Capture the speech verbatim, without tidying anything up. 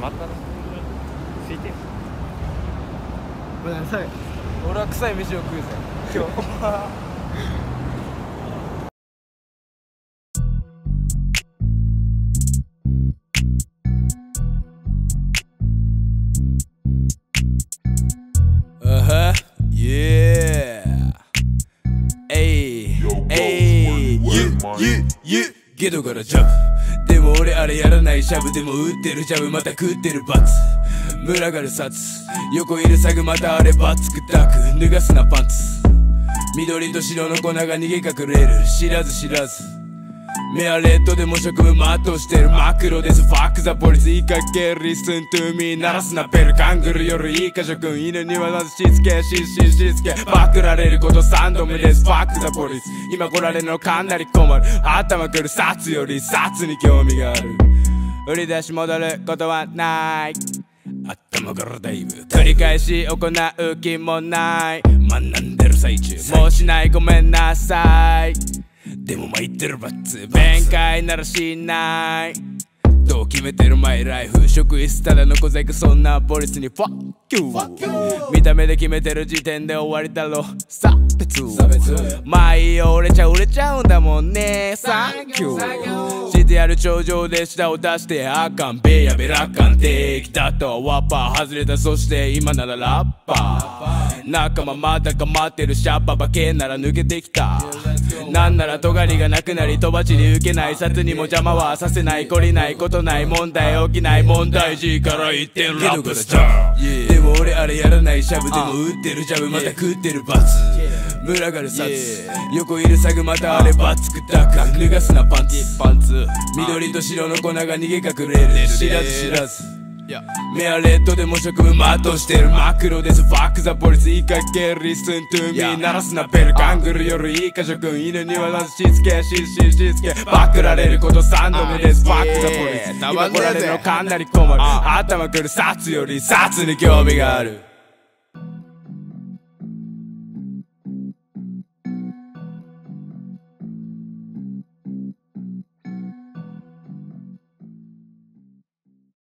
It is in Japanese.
またついてごめんなさい。 俺は臭い飯を食うぜ今日ゲドからジャブでも俺あれやらないシャブでも打ってるジャブまた食ってるバツ群がる札横いるサグまたあれバツくたく脱がすなパンツ緑と白の粉が逃げ隠れる知らず知らず目はレッドでも職務全うしてるマクロですファックザポリスいいかけリスントゥーミー鳴らすなペルカングル夜いいか諸君犬にはまずしつけしししつけパクられることさんどめですファックザポリス今来られるのかなり困る頭くる札より札に興味がある売り出し戻ることはない頭からだいぶ繰り返し行う気もない学んでる最中もうしないごめんなさいでも参ってるバッツ弁解ならしないどう決めてるマイライフ職員ただの小細工そんなポリスにファッキュー見た目で決めてる時点で終わりだろ差別まあいいよ折れちゃ売れちゃうんだもんねサンキューしてやる頂上で舌を出してあかんべやべらかんできたとワッパー外れたそして今ならラッパー仲間まだかまってるシャッパバケなら抜けてきたなんなら尖りがなくなりとばちり受けない札にも邪魔はさせない懲りないことない問題起きない問題児から言ってんラップスターでも俺あれやらないシャブでも打ってるジャブまた食ってるバツ群がる札横いるサグまたあれバツくたく脱がすなパンツパンツ緑と白の粉が逃げ隠れる知らず知らず目はレッドでも職務全うしてるマクロですファックザポリスいいかけリスントゥーミー鳴らすなペルカングル夜いいか諸君犬にはまずしつけしししつけパクられることさんどめですファックザポリス今来られるのかなり困る頭くる札より札に興味がある